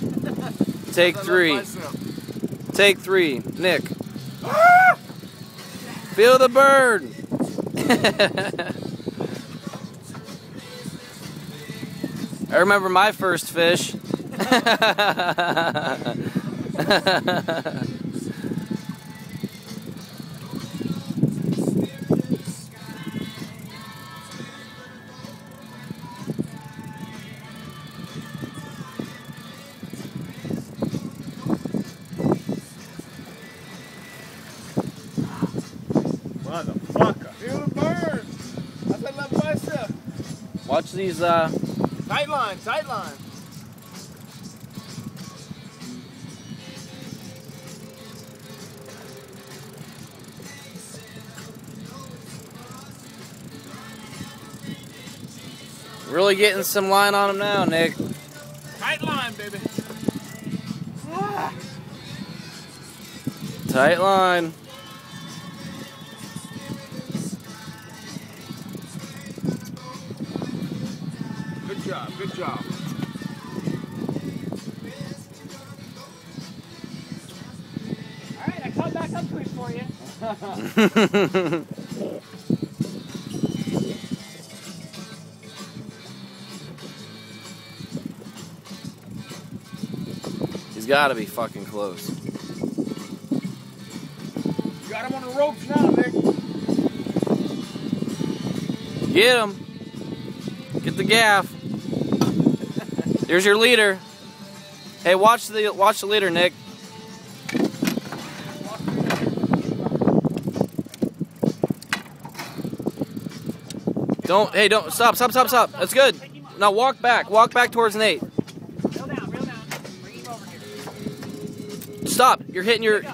Take three. Take three. Nick. Feel the bird. I remember my first fish. Motherfucker. Feel the burn. Hasta la paisa. Watch these, Tight line, tight line. really getting some line on them now, Nick. Tight line, baby. Tight line. Good job, good job. Alright, I caught back up to it for you. He's got to be fucking close. You got him on the ropes now, Nick. Get him. Get the gaff. Here's your leader. Hey, watch the leader, Nick. Don't stop. That's good. Now walk back towards Nate. Reel down. Bring him over here. Stop, you're hitting your...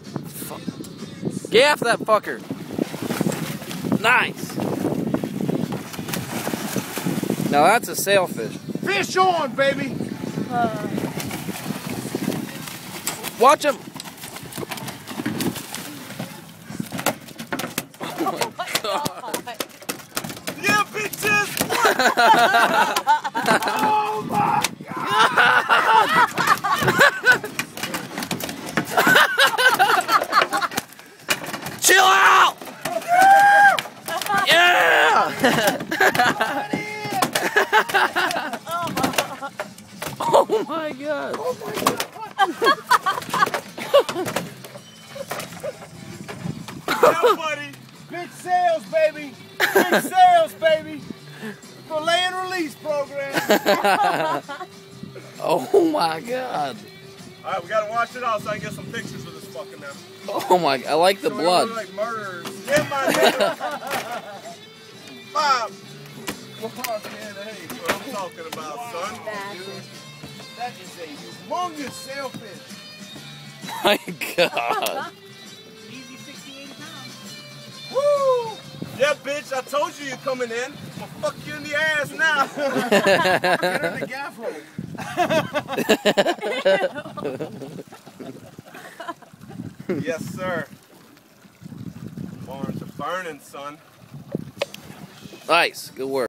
Gaff that fucker. Nice. Now that's a sailfish. Fish on, baby. Watch him. Oh my God. Yeah, bitches. Oh my God. Chill out. Yeah. Oh my God. Oh my God. Yeah, buddy. Big sales, baby. Big sales, baby. For lay and release program. Oh my God. Alright, we gotta wash it out so I can get some pictures of this fucking now. Oh my, I like the So we blood. look like murderers. Yeah, my nigga. Bob. Fuck, man, that ain't what I'm talking about, son. That is a humongous sailfish. My God. Easy 60, 80 pounds. Woo! Yeah, bitch, I told you you're coming in. I'm gonna fuck you in the ass now. Get her in the gaff hole. Yes, sir. Barns are burning, son. Nice, good work.